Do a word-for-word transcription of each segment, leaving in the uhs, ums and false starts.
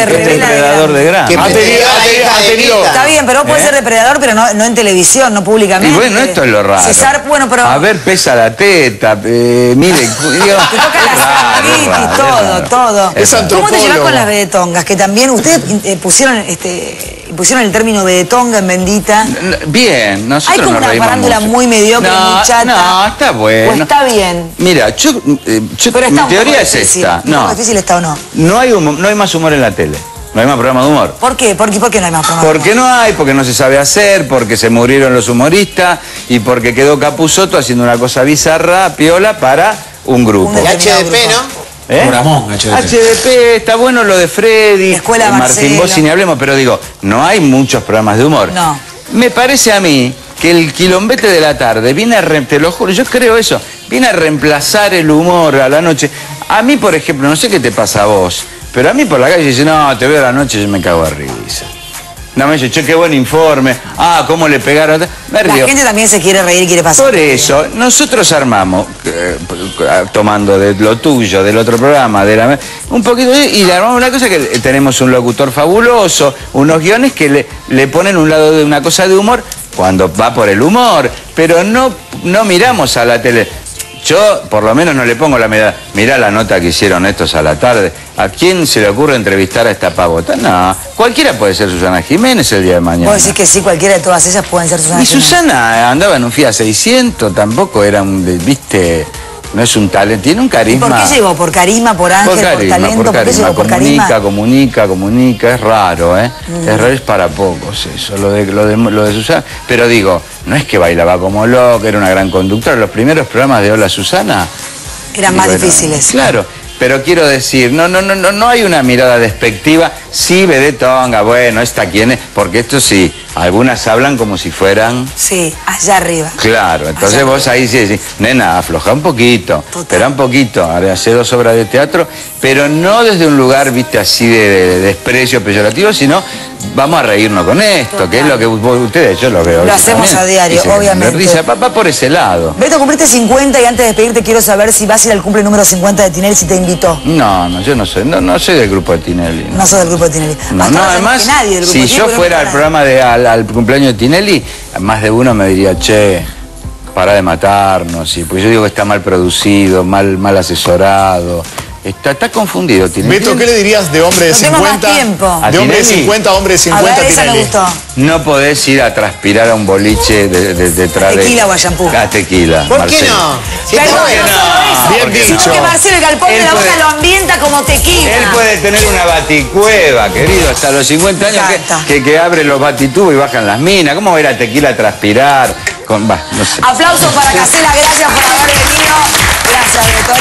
Se que es depredador de grande. Ha tenido, ha tenido, ha tenido. Está bien, pero vos podés ¿Eh? ser depredador, pero no, no en televisión, no públicamente. Y bueno, esto es lo raro. Cesar, bueno, pero... A ver, pesa la teta, eh, mire... Digo, Te toca la celulitis, todo, todo. Es ¿Cómo te llevas antropólogo. con las vedetongas? Que también ustedes eh, pusieron este pusieron el término vedetonga en Bendita. Bien, nosotros Hay como nos una reímos farándula mucho. muy mediocre, no, muy chata. No, está bueno. O está bien. Mira, yo, eh, yo- Pero está mi un poco teoría es difícil. esta. Un No, poco difícil está o no. no hay, humo- no hay más humor en la tele. No hay más programa de humor. ¿Por qué? ¿Por qué, ¿Por qué no hay más programas? Porque no hay, porque no se sabe hacer, porque se murieron los humoristas y porque quedó Capusotto haciendo una cosa bizarra, piola, para un grupo. Un Y H D P, ¿no? ¿Eh? Programón, H D P. H D P, está bueno lo de Freddy, Escuela eh, Martín Marcelo. Bossi, ni hablemos, pero digo, no hay muchos programas de humor. No. Me parece a mí que el quilombete de la tarde viene a, re- te lo juro, yo creo eso, viene a reemplazar el humor a la noche. A mí, por ejemplo, no sé qué te pasa a vos, pero a mí por la calle dice, no, te veo a la noche y yo me cago de risa. No, me dice, che, qué buen informe, ah, cómo le pegaron. Me La río. gente también se quiere reír, quiere pasar. Por eso, nosotros armamos, eh, tomando de lo tuyo, del otro programa, de la, un poquito, y le armamos una cosa que tenemos un locutor fabuloso, unos guiones que le, le ponen un lado de una cosa de humor, cuando va por el humor, pero no, no miramos a la tele. Yo, por lo menos, no le pongo la medalla. Mirá la nota que hicieron estos a la tarde. ¿A quién se le ocurre entrevistar a esta pavota? No, cualquiera puede ser Susana Jiménez el día de mañana. Vos decís que sí, cualquiera de todas ellas pueden ser Susana Y Jiménez. Susana andaba en un Fiat seiscientos, tampoco era un, de- viste, no es un talento, tiene un ¿Y carisma. por qué llegó? ¿Por carisma, por ángel, por, carisma, talento? ¿Por, qué carisma, llegó? ¿Por comunica, carisma? comunica, comunica, es raro, ¿eh? Es raro, es para pocos eso, lo de, lo, de, lo de Susana. Pero digo, no es que bailaba como loca, era una gran conductora. Los primeros programas de Hola Susana... Eran y más bueno, difíciles. Claro, pero quiero decir, no, no, no, no, no hay una mirada despectiva. Sí, vedetonga, bueno, ¿esta quién es? Porque esto sí, algunas hablan como si fueran... Sí, allá arriba. Claro, entonces Allá vos ahí sí decís, nena, afloja un poquito, Total. espera un poquito, hace dos obras de teatro, pero no desde un lugar, viste, así de, de desprecio peyorativo, sino vamos a reírnos con esto, Total. que es lo que vos, ustedes, yo lo veo. Lo eso hacemos también, a diario, y se cagan de obviamente. risa, va, va por ese lado. Beto, cumpliste cincuenta y antes de despedirte quiero saber si vas a ir al cumple número cincuenta de Tinelli, si te invitó. No, no, yo no soy, no, no soy del grupo de Tinelli. No sos del grupo de Tinelli. No, Hasta no, ahora además, que nadie del grupo si de yo Tinelli, fuera pero al programa de, al, al cumpleaños de Tinelli, más de uno me diría, che, para de matarnos, y pues yo digo que está mal producido, mal, mal asesorado, está, está confundido Tinelli. Beto, ¿qué le dirías de hombre de No tengo más cincuenta? tiempo. De hombre de ¿A Tinelli? cincuenta a hombre de A cincuenta, ver, esa me Tinelli. gustó. No podés ir a transpirar a un boliche de, de, detrás de... Tequila o a shampoo. A tequila, ¿Por qué Marcelo. no? Si Perdón, está no bueno. solo eso, Bien sino dicho. que Marcelo el Galpón de Él la puede- Boca lo ambienta como tequila. Él puede tener una baticueva, querido, hasta los cincuenta años Me encanta. que, que, que abre los batitubos y bajan las minas. ¿Cómo va a ir a tequila a transpirar? Con, bah, no sé. Aplausos para Casela, gracias por haber venido. Gracias, Beto.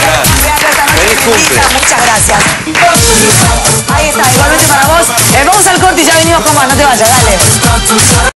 Feliz cumple. Muchas gracias. Ahí está, igualmente para vos. Eh, vamos al corte y ya venimos con más, no te vayas, dale.